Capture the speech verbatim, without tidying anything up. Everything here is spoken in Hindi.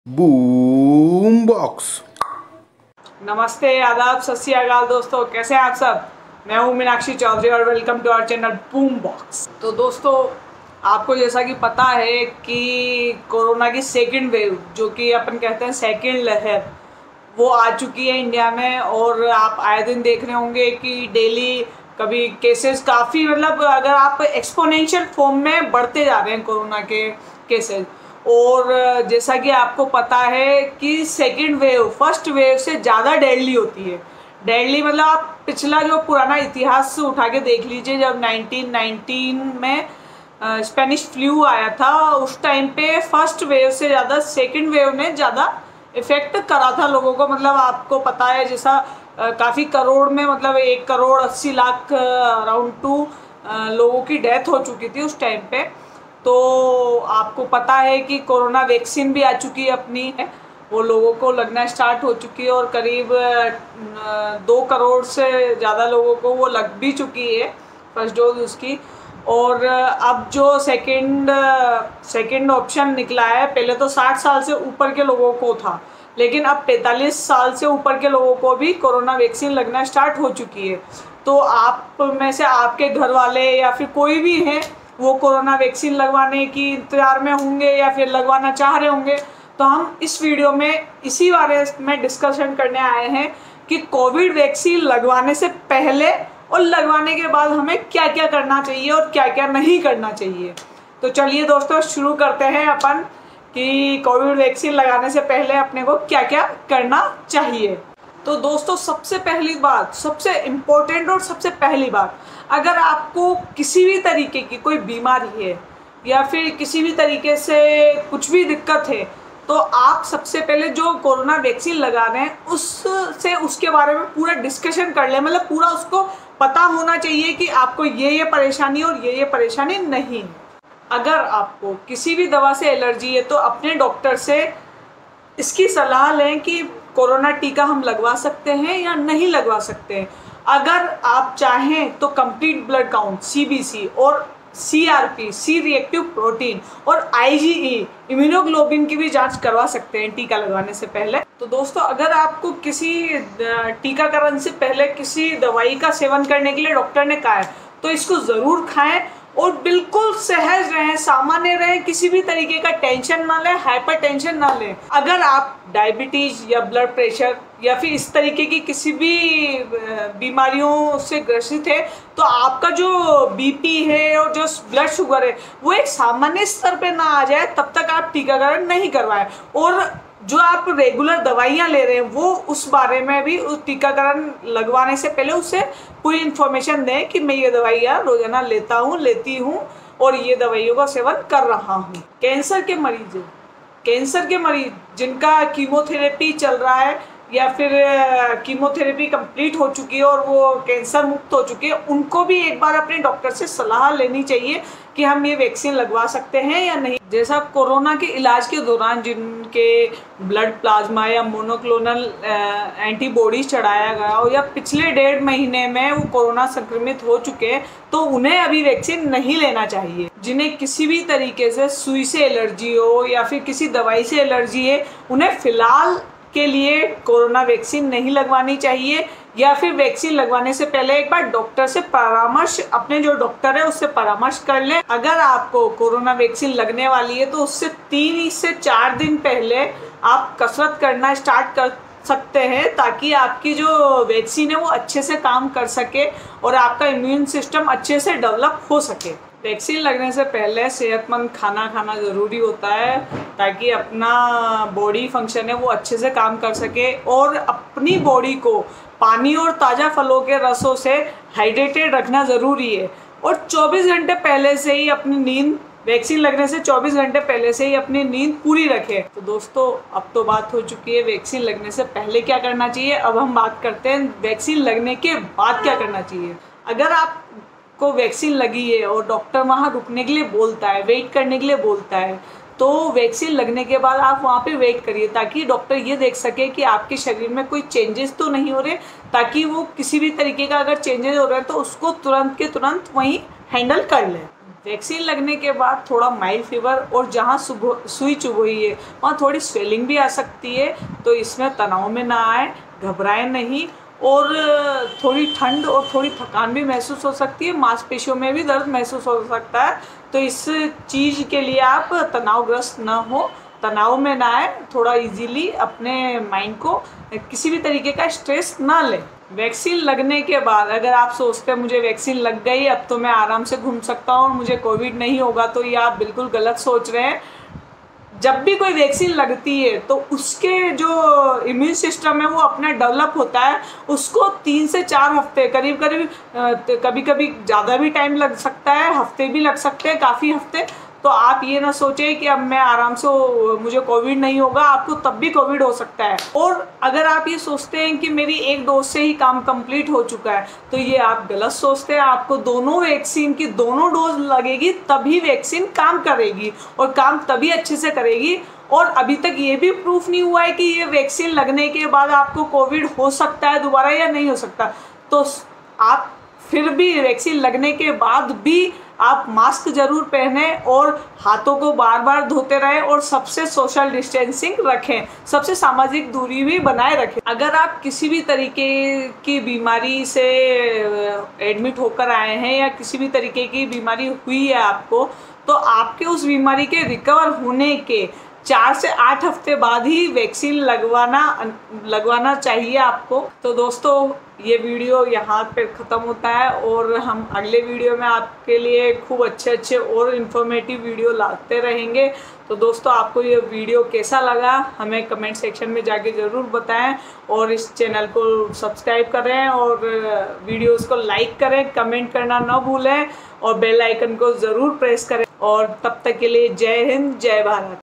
Boom box. नमस्ते, आदाब, सत श्री अकाल दोस्तों, कैसे हैं आप सब। मैं हूं मीनाक्षी चौधरी और welcome to our channel boom box. तो दोस्तों, आपको जैसा कि पता है कि कोरोना की सेकंड वेव, जो कि अपन कहते हैं सेकंड लहर, वो आ चुकी है इंडिया में। और आप आए दिन देख रहे होंगे कि डेली कभी केसेस काफ़ी, मतलब अगर आप एक्सपोनेंशियल फॉर्म में बढ़ते जा रहे हैं कोरोना के केसेस। और जैसा कि आपको पता है कि सेकंड वेव फर्स्ट वेव से ज़्यादा डेडली होती है। डेडली मतलब आप पिछला जो पुराना इतिहास उठा के देख लीजिए, जब नाइनटीन नाइनटीन में स्पेनिश फ्लू आया था, उस टाइम पे फर्स्ट वेव से ज़्यादा सेकंड वेव ने ज़्यादा इफेक्ट करा था लोगों को। मतलब आपको पता है, जैसा काफ़ी करोड़ में, मतलब एक करोड़ अस्सी लाख अराउंड टू लोगों की डेथ हो चुकी थी उस टाइम पे। तो आपको पता है कि कोरोना वैक्सीन भी आ चुकी है अपनी है, वो लोगों को लगना स्टार्ट हो चुकी है और करीब दो करोड़ से ज़्यादा लोगों को वो लग भी चुकी है फर्स्ट डोज उसकी। और अब जो सेकंड सेकंड ऑप्शन निकला है, पहले तो साठ साल से ऊपर के लोगों को था, लेकिन अब पैंतालीस साल से ऊपर के लोगों को भी कोरोना वैक्सीन लगना स्टार्ट हो चुकी है। तो आप में से आपके घर वाले या फिर कोई भी हैं, वो कोरोना वैक्सीन लगवाने की इंतजार में होंगे या फिर लगवाना चाह रहे होंगे, तो हम इस वीडियो में इसी बारे में डिस्कशन करने आए हैं कि कोविड वैक्सीन लगवाने से पहले और लगवाने के बाद हमें क्या क्या करना चाहिए और क्या क्या नहीं करना चाहिए। तो चलिए दोस्तों, शुरू करते हैं अपन कि कोविड वैक्सीन लगाने से पहले अपने को क्या क्या करना चाहिए। तो दोस्तों, सबसे पहली बात, सबसे इम्पोर्टेंट और सबसे पहली बात, अगर आपको किसी भी तरीके की कोई बीमारी है या फिर किसी भी तरीके से कुछ भी दिक्कत है, तो आप सबसे पहले जो कोरोना वैक्सीन लगा रहे हैं उससे उसके बारे में पूरा डिस्कशन कर लें। मतलब पूरा उसको पता होना चाहिए कि आपको ये ये परेशानी और ये ये परेशानी नहीं। अगर आपको किसी भी दवा से एलर्जी है तो अपने डॉक्टर से इसकी सलाह लें कि कोरोना टीका हम लगवा सकते हैं या नहीं लगवा सकते हैं। अगर आप चाहें तो कंप्लीट ब्लड काउंट, सीबीसी और सीआरपी, सी रिएक्टिव प्रोटीन और आईजीई, इम्यूनोग्लोबिन की भी जांच करवा सकते हैं टीका लगवाने से पहले। तो दोस्तों, अगर आपको किसी टीकाकरण से पहले किसी दवाई का सेवन करने के लिए डॉक्टर ने कहा है, तो इसको ज़रूर खाएं और बिल्कुल सहज रहें, सामान्य रहें, किसी भी तरीके का टेंशन ना लें, हाइपर टेंशन ना लें। अगर आप डायबिटीज़ या ब्लड प्रेशर या फिर इस तरीके की किसी भी बीमारियों से ग्रसित है, तो आपका जो बीपी है और जो ब्लड शुगर है वो एक सामान्य स्तर पे ना आ जाए, तब तक आप टीकाकरण नहीं करवाएं। और जो आप रेगुलर दवाइयाँ ले रहे हैं, वो उस बारे में भी उस टीकाकरण लगवाने से पहले उससे पूरी इन्फॉर्मेशन दें कि मैं ये दवाइयाँ रोजाना लेता हूँ, लेती हूँ और ये दवाइयों का सेवन कर रहा हूँ। कैंसर के मरीज कैंसर के मरीज जिनका कीमोथेरेपी चल रहा है या फिर कीमोथेरेपी कंप्लीट हो चुकी है और वो कैंसर मुक्त हो चुके हैं, उनको भी एक बार अपने डॉक्टर से सलाह लेनी चाहिए कि हम ये वैक्सीन लगवा सकते हैं या नहीं। जैसा कोरोना के इलाज के दौरान जिनके ब्लड प्लाज्मा या मोनोक्लोनल एंटीबॉडीज चढ़ाया गया हो या पिछले डेढ़ महीने में वो कोरोना संक्रमित हो चुके हैं, तो उन्हें अभी वैक्सीन नहीं लेना चाहिए। जिन्हें किसी भी तरीके से सुई से एलर्जी हो या फिर किसी दवाई से एलर्जी है, उन्हें फिलहाल के लिए कोरोना वैक्सीन नहीं लगवानी चाहिए, या फिर वैक्सीन लगवाने से पहले एक बार डॉक्टर से परामर्श, अपने जो डॉक्टर है उससे परामर्श कर लें। अगर आपको कोरोना वैक्सीन लगने वाली है तो उससे तीन से चार दिन पहले आप कसरत करना स्टार्ट कर सकते हैं, ताकि आपकी जो वैक्सीन है वो अच्छे से काम कर सके और आपका इम्यून सिस्टम अच्छे से डेवलप हो सके। वैक्सीन लगने से पहले सेहतमंद खाना खाना ज़रूरी होता है, ताकि अपना बॉडी फंक्शन है वो अच्छे से काम कर सके और अपनी बॉडी को पानी और ताज़ा फलों के रसों से हाइड्रेटेड रखना ज़रूरी है। और चौबीस घंटे पहले से ही अपनी नींद, वैक्सीन लगने से चौबीस घंटे पहले से ही अपनी नींद पूरी रखें। तो दोस्तों, अब तो बात हो चुकी है वैक्सीन लगने से पहले क्या करना चाहिए। अब हम बात करते हैं वैक्सीन लगने के बाद क्या करना चाहिए। अगर आप को वैक्सीन लगी है और डॉक्टर वहाँ रुकने के लिए बोलता है, वेट करने के लिए बोलता है, तो वैक्सीन लगने के बाद आप वहाँ पे वेट करिए, ताकि डॉक्टर ये देख सके कि आपके शरीर में कोई चेंजेस तो नहीं हो रहे, ताकि वो किसी भी तरीके का अगर चेंजेस हो रहा है तो उसको तुरंत के तुरंत वहीं हैंडल कर ले। वैक्सीन लगने के बाद थोड़ा माइल्ड फीवर और जहाँ सुई चुभ हुई है वहाँ थोड़ी स्वेलिंग भी आ सकती है, तो इसमें तनाव में ना आए, घबराएं नहीं। और थोड़ी ठंड और थोड़ी थकान भी महसूस हो सकती है, मांसपेशियों में भी दर्द महसूस हो सकता है। तो इस चीज़ के लिए आप तनावग्रस्त ना हो, तनाव में ना आए, थोड़ा इजीली अपने माइंड को किसी भी तरीके का स्ट्रेस ना लें। वैक्सीन लगने के बाद अगर आप सोचते हैं मुझे वैक्सीन लग गई अब तो मैं आराम से घूम सकता हूँ और मुझे कोविड नहीं होगा, तो ये आप बिल्कुल गलत सोच रहे हैं। जब भी कोई वैक्सीन लगती है तो उसके जो इम्यून सिस्टम है वो अपना डेवलप होता है, उसको तीन से चार हफ्ते करीब करीब, कभी कभी ज़्यादा भी टाइम लग सकता है, हफ्ते भी लग सकते हैं, काफ़ी हफ्ते। तो आप ये ना सोचें कि अब मैं आराम से मुझे कोविड नहीं होगा, आपको तब भी कोविड हो सकता है। और अगर आप ये सोचते हैं कि मेरी एक डोज से ही काम कंप्लीट हो चुका है, तो ये आप गलत सोचते हैं। आपको दोनों वैक्सीन की दोनों डोज लगेगी तभी वैक्सीन काम करेगी और काम तभी अच्छे से करेगी। और अभी तक ये भी प्रूफ नहीं हुआ है कि ये वैक्सीन लगने के बाद आपको कोविड हो सकता है दोबारा या नहीं हो सकता। तो आप फिर भी वैक्सीन लगने के बाद भी आप मास्क जरूर पहने और हाथों को बार बार धोते रहें और सबसे सोशल डिस्टेंसिंग रखें, सबसे सामाजिक दूरी भी बनाए रखें। अगर आप किसी भी तरीके की बीमारी से एडमिट होकर आए हैं या किसी भी तरीके की बीमारी हुई है आपको, तो आपके उस बीमारी के रिकवर होने के चार से आठ हफ्ते बाद ही वैक्सीन लगवाना लगवाना चाहिए आपको। तो दोस्तों ये वीडियो यहाँ पे ख़त्म होता है और हम अगले वीडियो में आपके लिए खूब अच्छे अच्छे और इन्फॉर्मेटिव वीडियो लाते रहेंगे। तो दोस्तों आपको ये वीडियो कैसा लगा हमें कमेंट सेक्शन में जाके ज़रूर बताएं और इस चैनल को सब्सक्राइब करें और वीडियोस को लाइक करें, कमेंट करना ना भूलें और बेल आइकन को ज़रूर प्रेस करें। और तब तक के लिए जय हिंद, जय भारत।